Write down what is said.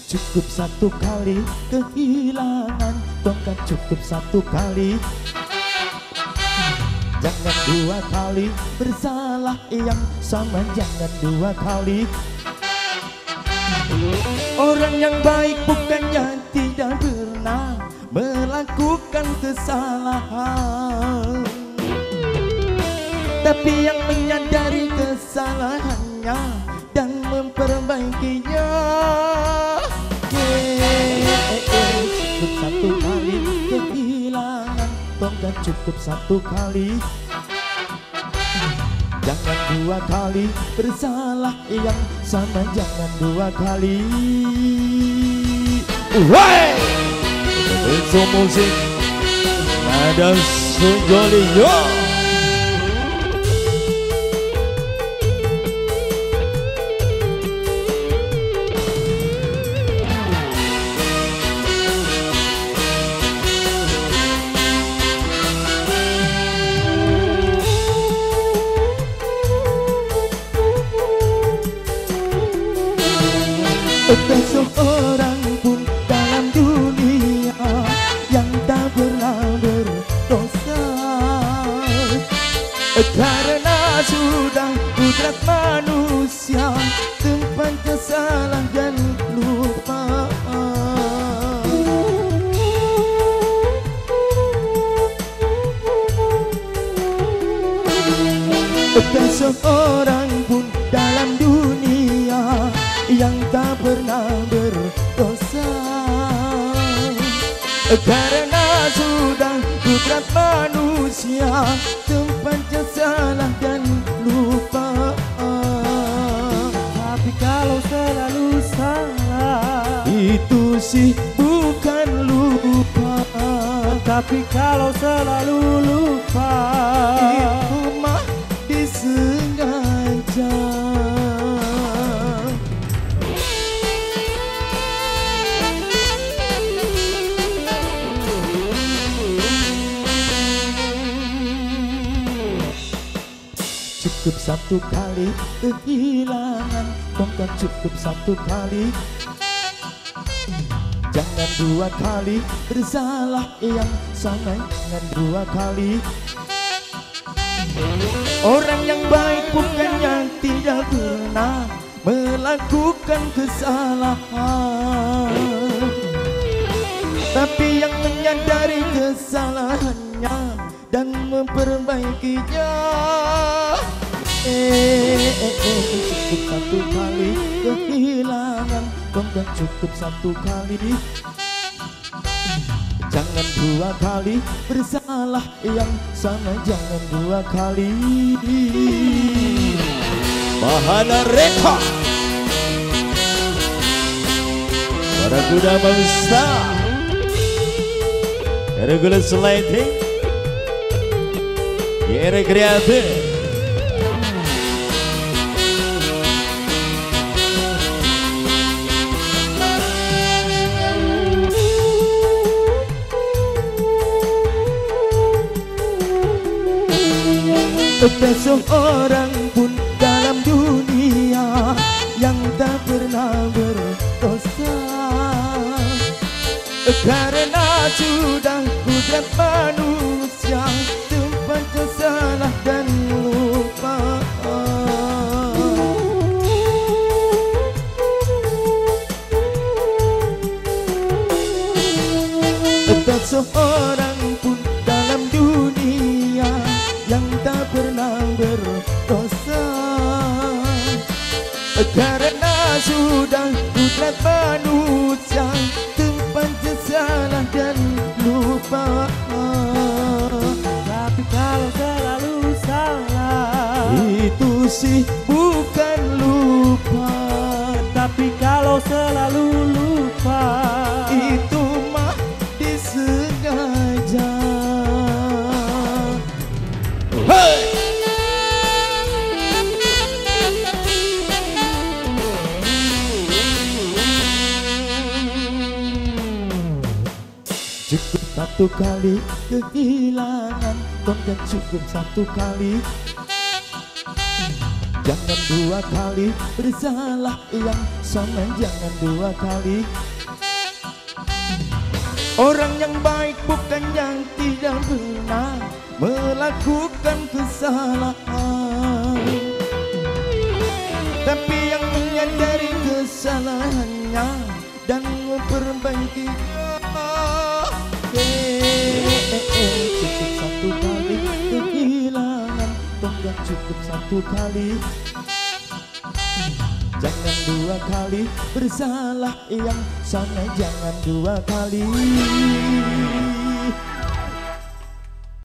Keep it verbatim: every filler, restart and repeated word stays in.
Cukup satu kali kehilangan tongkat, cukup satu kali. Jangan dua kali bersalah yang sama, jangan dua kali. Orang yang baik bukannya tidak pernah melakukan kesalahan, tapi yang menyadari kesalahannya dan memperbaikinya. Cukup satu kali kehilangan tongkat, cukup satu kali. Jangan dua kali bersalah yang sama, jangan dua kali. Woi, itu musik ada sejoli yo. Tak seorang pun dalam dunia yang tak pernah berdosa, karena sudah kodrat manusia tempatnya salah dan lupa. Tak seorang pun dalam dunia yang tak pernah berdosa, karena sudah kodrat manusia tempatnya salah dan lupa. Tapi kalau selalu salah, itu sih bukan lupa. tapi kalau selalu lupa, itu mah disengaja. Cukup satu kali kehilangan tongkat, cukup satu kali. Jangan dua kali bersalah yang sama, jangan dua kali. Orang yang baik bukannya tidak pernah melakukan kesalahan, tapi yang menyadari kesalahannya dan memperbaikinya. Eh, eh, eh, cukup satu kali kehilangan tongkat, cukup satu kali. Jangan dua kali bersalah yang sama, jangan dua kali. Bahana Reka, para kuda bangsa, regular sliding, era kreatif. Tak seorang pun dalam dunia yang tak pernah berdosa, karena sudah kodrat manusia tempatnya salah dan lupa. Tak seorang pun dalam dunia yang tak pernah berdosa, karena sudah kodrat manusia tempatnya salah dan lupa. tapi kalau selalu salah, itu sih bukan lupa. tapi kalau selalu lupa, itu mah disengaja. Hey! Cukup satu kali kehilangan tongkat, cukup satu kali. Jangan dua kali bersalah, yang sama jangan dua kali. Orang yang baik bukan yang tidak pernah melakukan kesalahan, tapi yang menyadari kesalahannya dan memperbaiki. Cukup satu kali kehilangan, bukan cukup satu kali. Jangan dua kali bersalah, yang sana jangan dua kali.